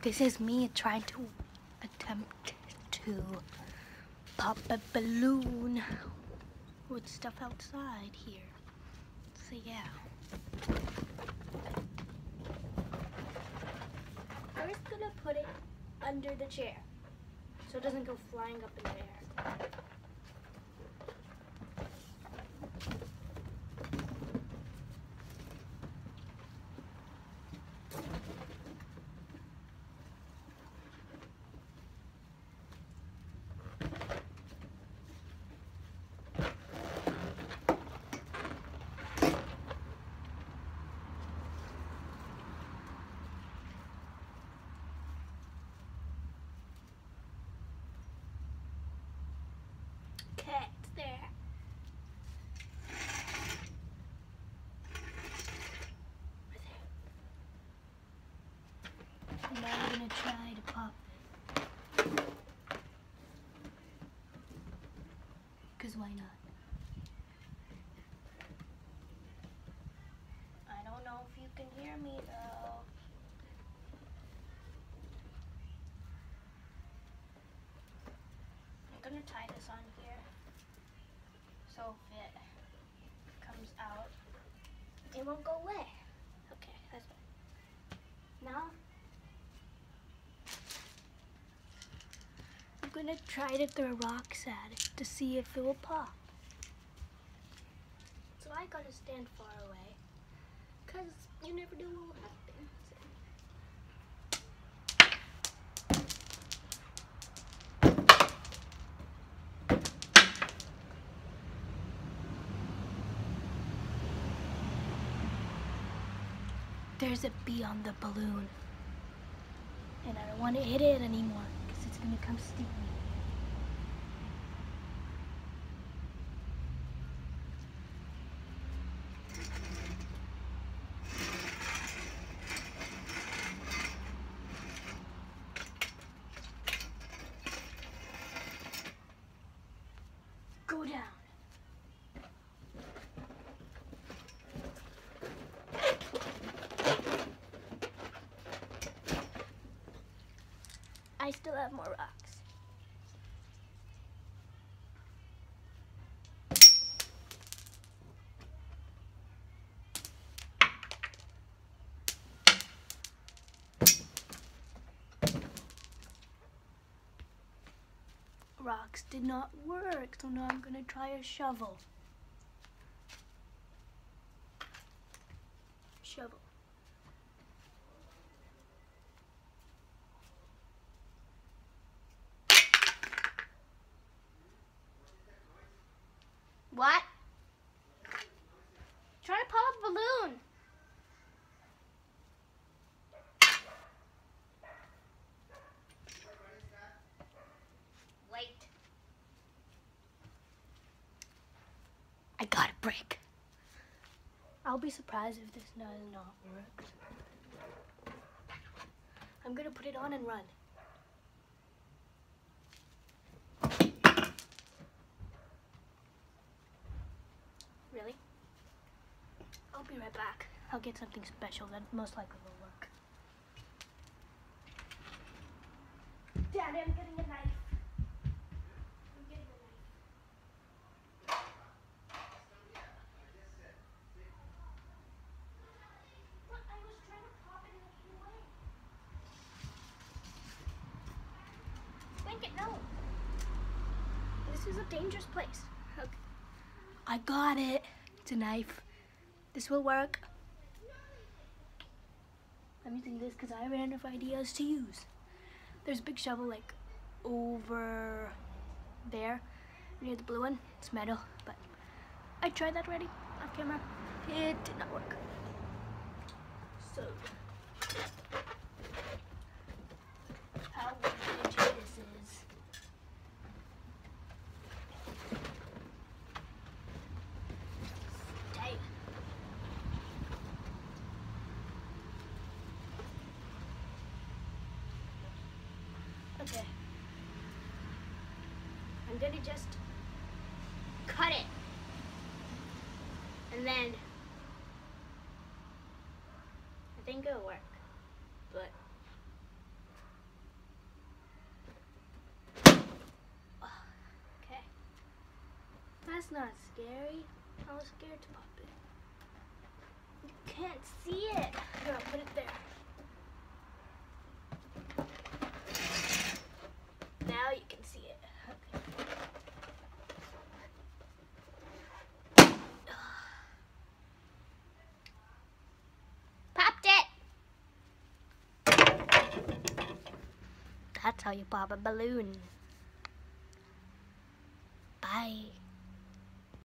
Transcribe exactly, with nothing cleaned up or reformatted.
This is me trying to attempt to pop a balloon with stuff outside here. So yeah. First gonna put it under the chair so it doesn't go flying up in the air. Okay, it's there. Right there. Now I'm gonna try to pop it. Because why not? I don't know if you can hear me though. I'm gonna tie this on here so if it comes out, it won't go away. Okay, that's fine. Now, I'm gonna try to throw rocks at it to see if it will pop. So I gotta stand far away, cause you never know what will happen. There's a bee on the balloon, and I don't want to hit it anymore because it's gonna come sting me. Go down. I still have more rocks. Rocks did not work, so now I'm gonna try a shovel. Shovel. What? Trying to pop a balloon. Wait. I got a brick. I'll be surprised if this does not work. I'm gonna put it on and run. Really? I'll be right back. I'll get something special that most likely will work. Daddy, I'm getting a knife. I'm getting a knife. But I was trying to pop it in a way. Blanket, no. This is a dangerous place. Okay. I got it. It's a knife. This will work. I'm using this because I ran out of ideas to use. There's a big shovel like over there near the blue one. It's metal, but I tried that already off camera. It did not work. So, how vintage this is. Stay. Okay. I'm gonna just cut it. And then I think it'll work. But That's not scary. I was scared to pop it. You can't see it. Here, I'll put it there. Now you can see it. Okay. Popped it! That's how you pop a balloon. Bye.